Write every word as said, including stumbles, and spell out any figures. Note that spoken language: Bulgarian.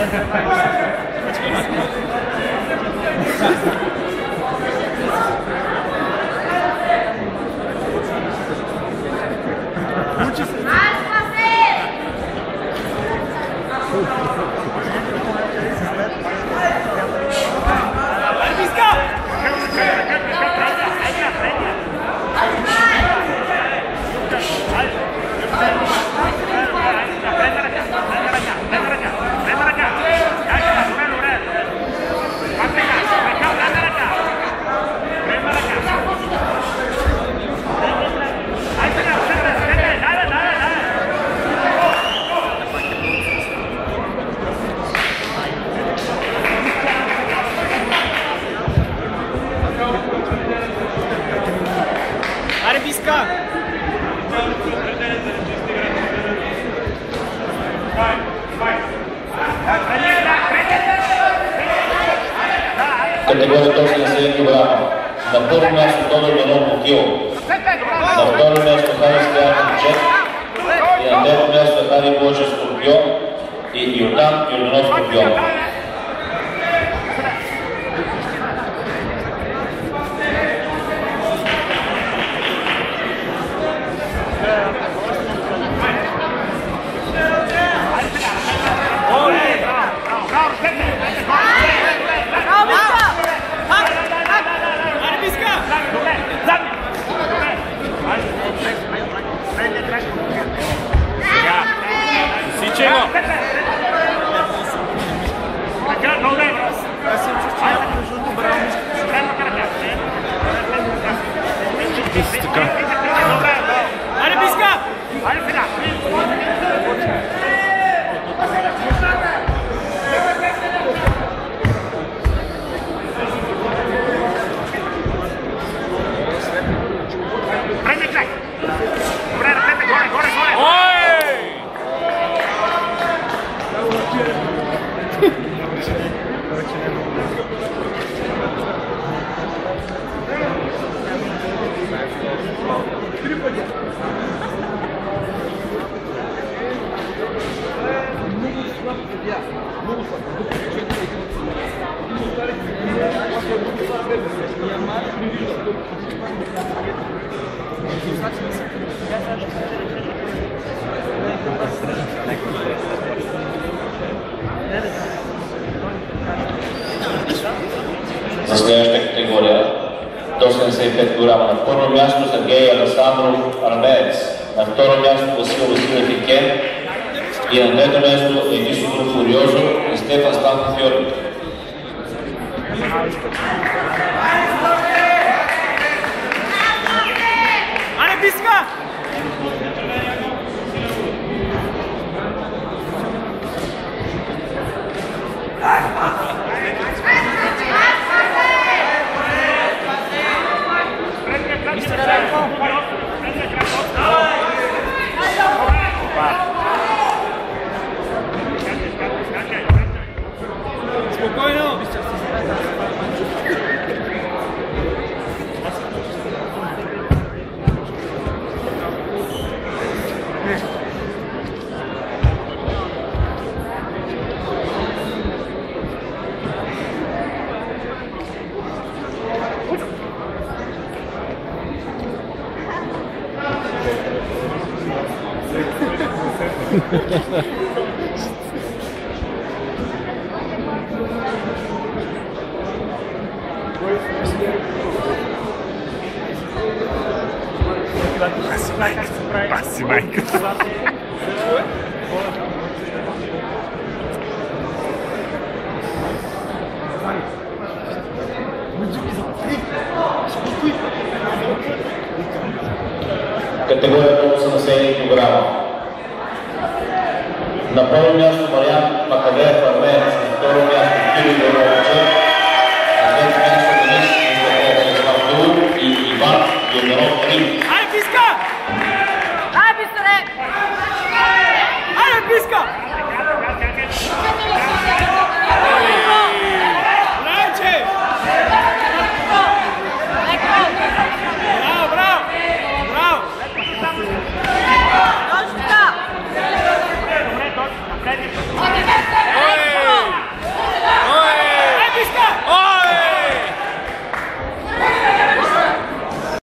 Категорията осемдесет килограма. На първо място Тодор Манов Бокил. На второ място Хари Стоянов Чек. И на трето място Хари Бойчев Скорпион и Йордан Йорданов Скорпион. За следващата категория до седемдесет и пет килограма. На първо място Сергей Александров Армеец, на второ място Васил Василев и Кен и на трето място Едисо Фуриозо и Стефан Станков Йорик. Аре, биска! Спокойно! Passi Mike. Категорията осемдесет килограма. На първо място Мариан Макавеев Армеец, на второ място Кирил Йорданов, на трето място Денис Мустафов и Иван Йорданов Рим. Айде, писка! Айде, бистере! Айде, писка!